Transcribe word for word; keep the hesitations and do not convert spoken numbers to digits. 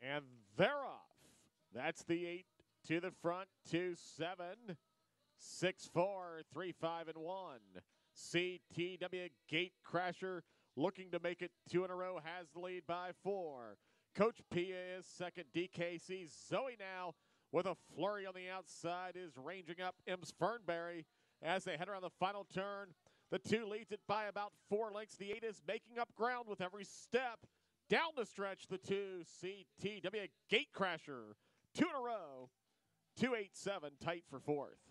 And they're off. That's the eight to the front, two, seven, six, four, three, five, and one. C T W Gate Crasher looking to make it two in a row, has the lead by four. Coach Pia is second. D K C Zoe now with a flurry on the outside is ranging up Imms Fernberry as they head around the final turn. The two leads it by about four lengths. The eight is making up ground with every step. Down the stretch, the two, C T W Gate Crasher. Two in a row, two eight seven, tight for fourth.